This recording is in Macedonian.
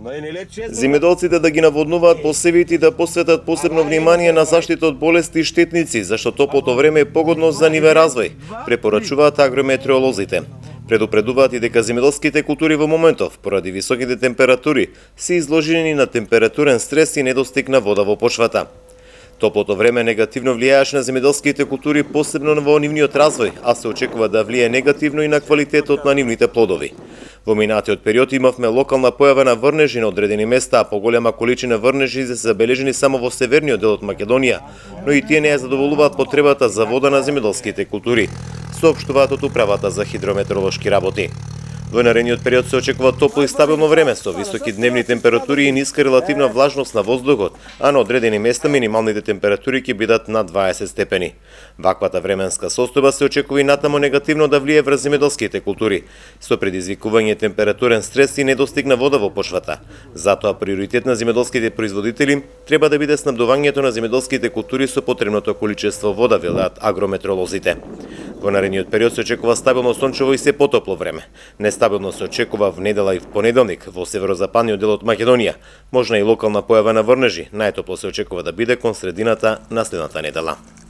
Земјоделците да ги наводнуваат посевите и да посветат посебно внимание на заштита од болести и штетници, зашто топлото време е погодно за нивен развој, препорачуваат агрометеоролозите. Предупредуваат и дека земјоделските култури во моментов, поради високите температури, се изложени на температурен стрес и недостиг на вода во почвата. Топлото време негативно влијаеше на земјоделските култури, посебно во нивниот развој, а се очекува да влијае негативно и на квалитетот на нивните плодови. Во минатиот период имавме локална појава на врнежи на одредени места, а поголема количина врнежи се забележени само во северниот дел од Македонија, но и тие не ја задоволуваат потребата за вода на земјоделските култури, соопштуваат од Управата за хидрометеоролошки работи. Во наредниот период се очекува топло и стабилно време со високи дневни температури и ниска релативна влажност на воздухот, а на одредени места минималните температури ќе бидат над 20 степени. Ваквата временска состојба се очекува и натаму негативно да влијае врз земјоделските култури, со предизвикување температурен стрес и недостиг на вода во почвата. Затоа приоритет на земјоделските производители треба да биде снабдувањето на земјоделските култури со потребното количество вода, велат агрометеоролозите. Во наредниот период се очекува стабилно сончево и се потопло време. Нестабилно се очекува в недела и в понеделник во северозападниот дел од Македонија. Можна и локална појава на врнежи. Најтопло се очекува да биде кон средината на следната недела.